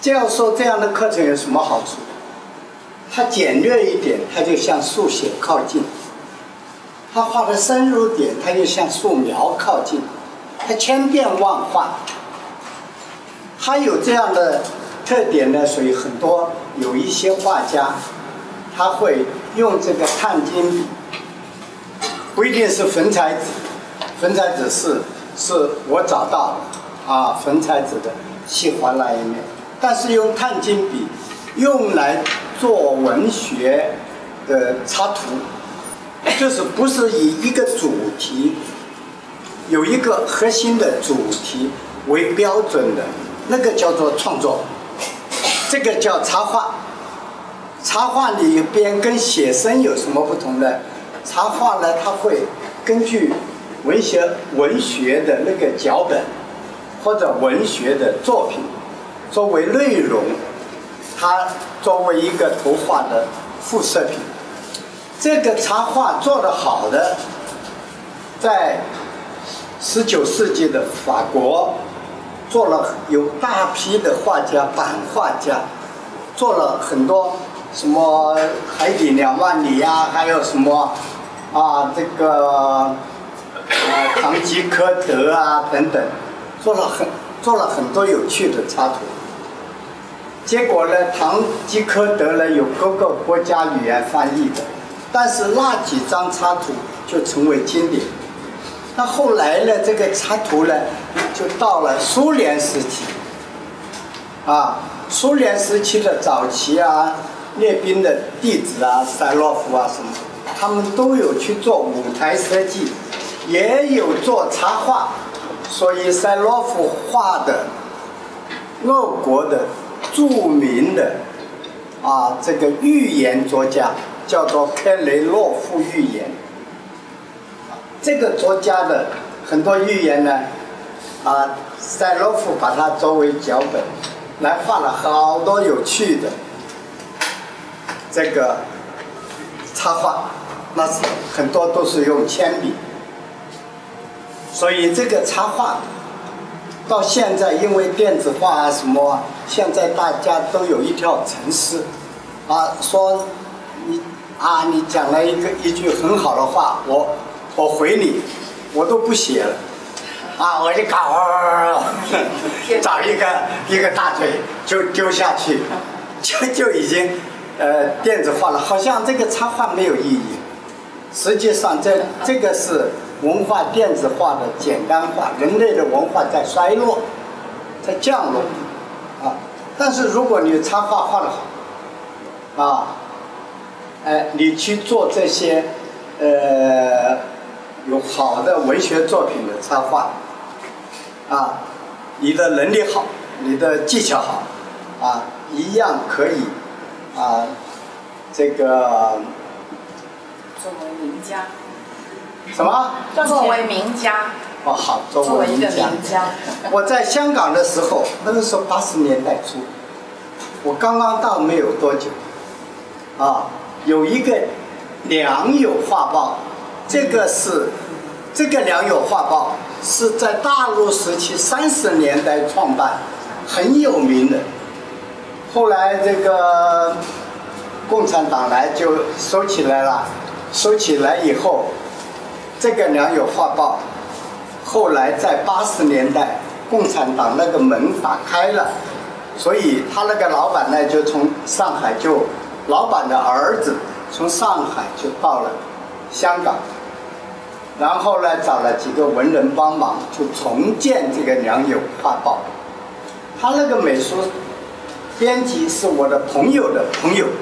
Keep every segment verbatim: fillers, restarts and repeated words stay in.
这样说这样的课程有什么好处？它简略一点，它就向速写靠近；它画的深入点，它就向素描靠近。它千变万化，它有这样的特点呢，所以很多有一些画家，他会用这个碳金笔，不一定是粉彩纸，粉彩纸是是我找到的啊，粉彩纸的细滑那一面，但是用碳金笔用来做文学的插图，就是不是以一个主题，有一个核心的主题为标准的，那个叫做创作，这个叫插画。插画里边跟写生有什么不同呢？插画呢，它会根据文学文学的那个脚本或者文学的作品作为内容，它作为一个图画的附摄品。这个插画做得好的，在十九世纪的法国做了有大批的画家版画家，做了很多什么海底两万里呀、啊，还有什么啊这个啊堂吉诃德啊等等，做了很做了很多有趣的插图。结果呢，堂吉诃德呢有各个国家语言翻译的，但是那几张插图就成为经典。那后来呢，这个插图呢就到了苏联时期，啊，苏联时期的早期啊。列宾的弟子啊，塞洛夫啊什么，他们都有去做舞台设计，也有做插画，所以塞洛夫画的俄国的著名的啊这个寓言作家叫做克雷洛夫寓言。这个作家的很多寓言呢，啊塞洛夫把它作为脚本来画了好多有趣的这个插画，那是很多都是用铅笔，所以这个插画到现在因为电子化啊什么，现在大家都有一条程式，啊说你啊你讲了一个一句很好的话，我我回你，我都不写了，啊我就搞找一个一个大嘴就丢下去，就就已经。呃，电子化了，好像这个插画没有意义。实际上这，这这个是文化电子化的简单化，人类的文化在衰落，在降落，啊。但是如果你插画画得好，啊，哎，你去做这些呃有好的文学作品的插画，啊，你的能力好，你的技巧好，啊，一样可以。啊，这个作为名家， 什么？ 作为名家。 哦，好，作为名家。 作为一个名家。 我在香港的时候，那个时候八十年代初，我刚刚到没有多久，啊，有一个良友画报，这个是这个良友画报是在大陆时期三十年代创办，很有名的。后来这个共产党来就收起来了，收起来以后，这个良友画报，后来在八十年代，共产党那个门打开了，所以他那个老板呢就从上海就，老板的儿子从上海就到了香港，然后呢找了几个文人帮忙，就重建这个良友画报。他那个美术编辑是我的朋友的朋友，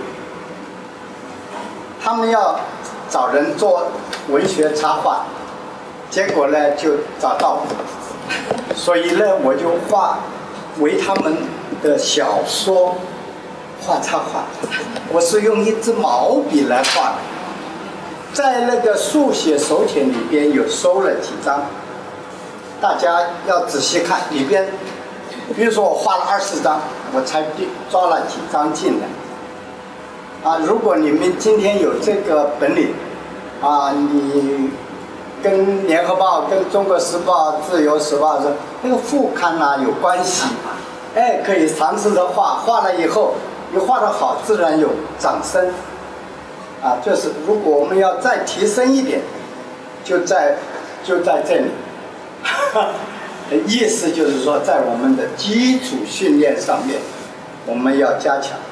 他们要找人做文学插画，结果呢就找到我，所以呢我就画为他们的小说画插画，我是用一支毛笔来画的，在那个速写手帖里边有收了几张，大家要仔细看里边。比如说我画了二十张，我才抓了几张进来。啊，如果你们今天有这个本领，啊，你跟联合报、跟中国时报、自由时报说那个副刊啊有关系， 哎，可以尝试着画，画了以后，你画得好，自然有掌声。啊，就是如果我们要再提升一点，就在就在这里。意思就是说，在我们的基础训练上面，我们要加强。